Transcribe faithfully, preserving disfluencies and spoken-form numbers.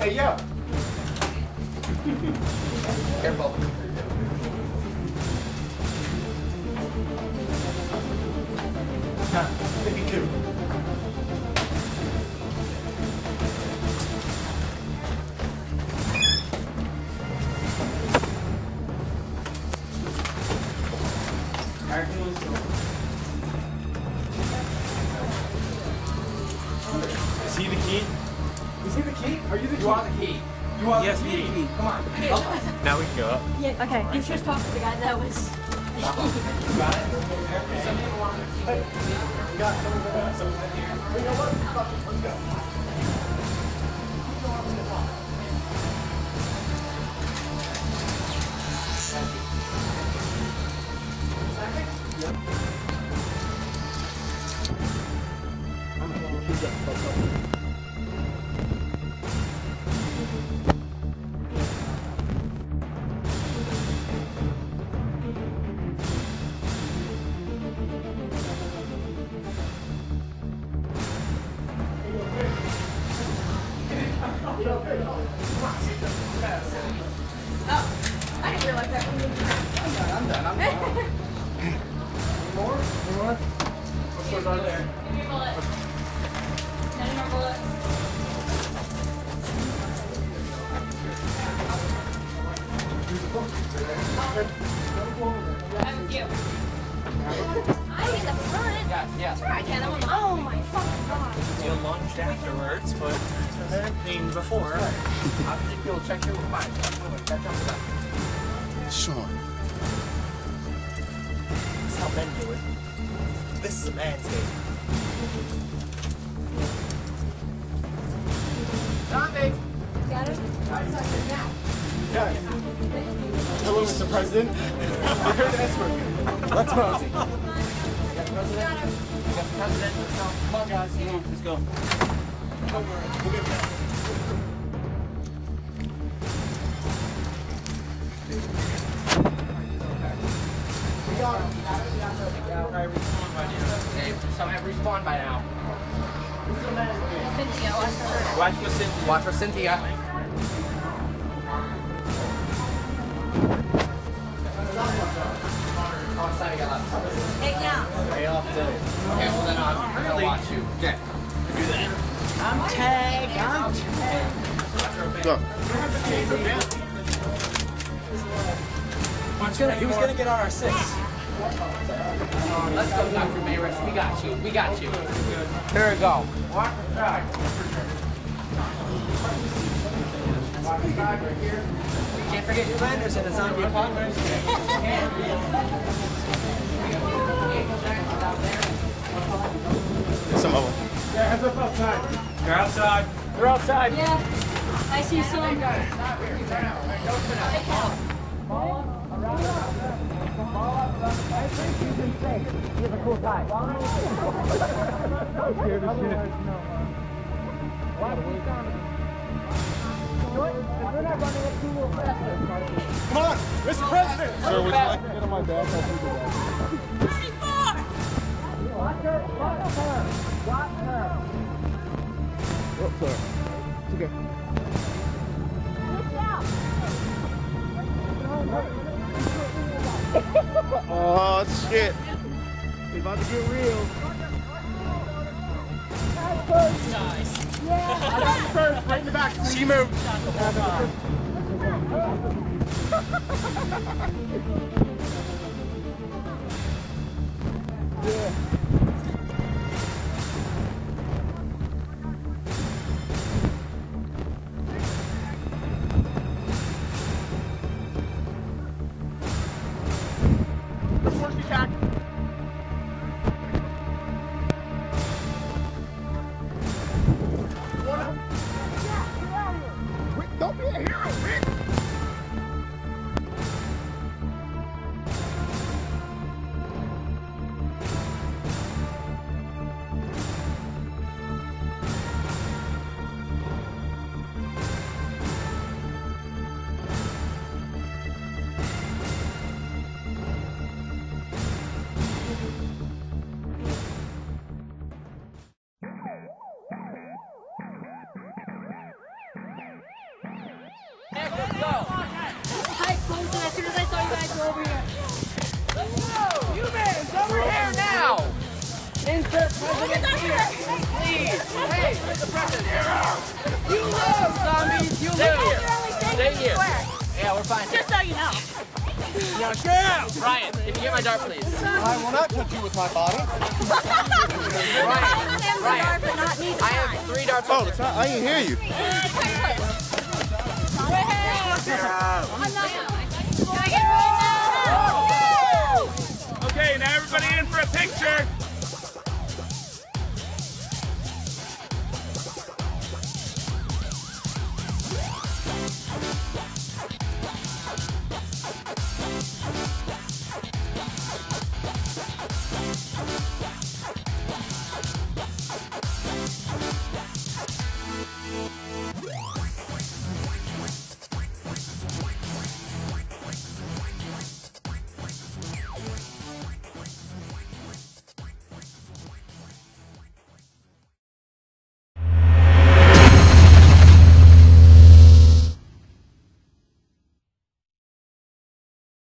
Hey, yo! Careful. fifty-two. Is he the key? Is he the key? Are you the key? You are the key. You are Yes, the key. me. Come on. Now we can go up. Yeah, okay. You just talked to the guy that was. You got it? Hey, you got some of the some of the here. You know what? Let's go. Yep. I'm going to keep that fuck up. Oh, I didn't realize that. I'm done, I'm done, I'm done. Any more? Any more? What swords are there? Give me a bullet. Any more bullets? I have a few. I get the front. Yes, yes. Sure I can. I'm on. Oh my fucking god. You lunged afterwards, but it's happening before. I think you'll check your mind. Catch up with that. Sean. That's how men do it. This is a man's game. Zombie! Got it? Guys. Hello, Mister President. We're here to escort you. Let's mosey. You got the president? You got the president? Come on, guys. Come on, let's go. Don't worry. We'll get past it. We got him. Hey, some have respawned by now. Cynthia, watch for her. Watch for Cynthia. Watch for Cynthia. How much time you got left? Hey, now. Okay, well then I'm gonna watch you. Okay. Do that. I'm tagged. I'm tagged. Go. He was gonna, he was gonna get on our six. Let's go, Doctor Maris. We got you. We got you. Here we go. Watch the side. Watch the side right here. Can't forget your landers and the zombie apocalypse. Some of them. Yeah, heads up outside. They're outside. They're outside. Yeah. I see some. Come on, Mister President. Sir, would you like to get on my back? I'll do that. thirty-four! Watch her. Watch her. Watch her. Oh, sorry. It's okay. Oh, shit. It's about to get real. Nice. Yeah. I got you first. Right in the back. She moved. Yeah. Force attack. Wait, don't be a hero, Rick! I closed it as soon as I saw you guys go over here. Humans, over here now! Insert president here, please. Hey, where's the president? You lose, zombies. You lose. Stay here. Yeah, we're fine. Just so you know. Now, girl! Ryan, can you get my dart, please? I will not touch you with my body. Ryan, Ryan, I have three darts. Oh, it's not, I didn't hear you. Can I get right now? Okay, now everybody in for a picture.